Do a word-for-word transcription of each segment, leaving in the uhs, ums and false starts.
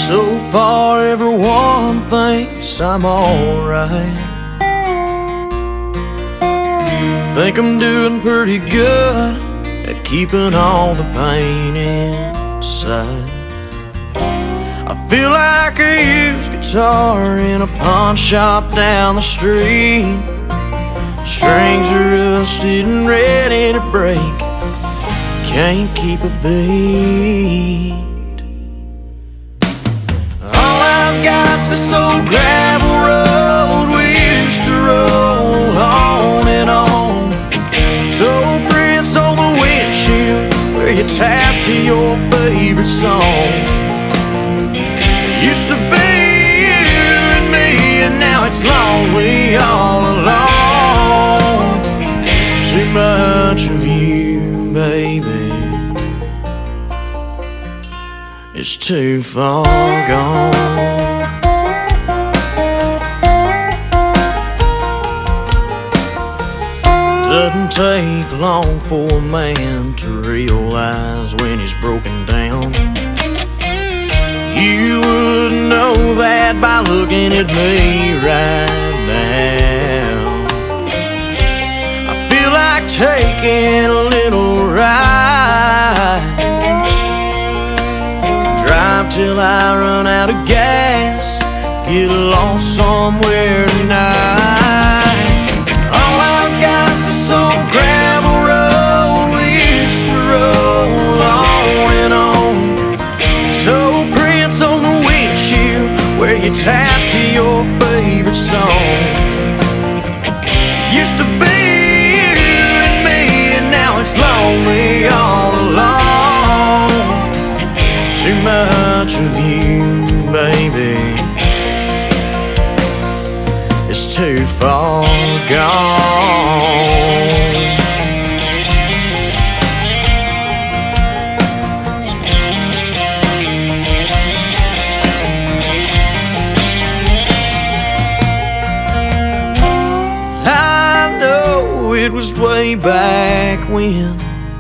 So far everyone thinks I'm alright. Think I'm doing pretty good at keeping all the pain inside. I feel like a used guitar in a pawn shop down the street. Strings are rusted and ready to break, can't keep a beat. All I've got's this old gravel road we used to roll on and on. Toe prints on the windshield where you tap to your favorite song. Used to be you and me, and now it's lonely all alone. Too much of you, baby, it's too far gone. Doesn't take long for a man to realize when he's broken down. You wouldn't know that by looking at me right now. I feel like taking a little ride, drive till I run out of gas, get lost somewhere tonight. All I've got's this old gravel road we used to roll on and on. Toe prints on the windshield where you tap to your favorite song. Used to be you and me, and now it's lonely all alone. Too much of you, baby, it's too far gone. It was way back when,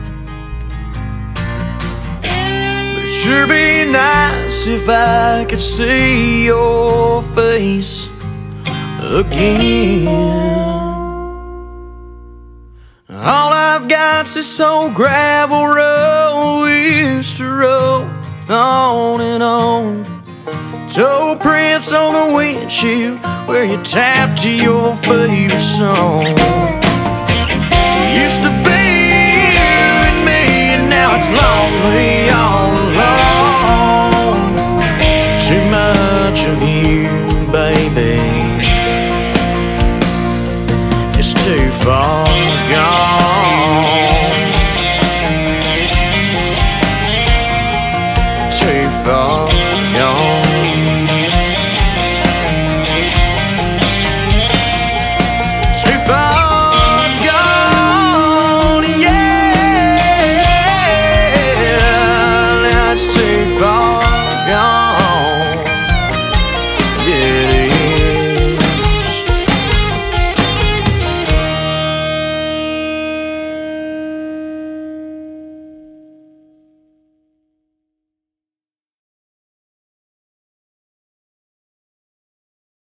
but it'd sure be nice if I could see your face again. All I've got's this old gravel road we used to roll on and on. Toe prints on the windshield where you tap to your favorite song. Used to be you and me, and now it's lonely all alone.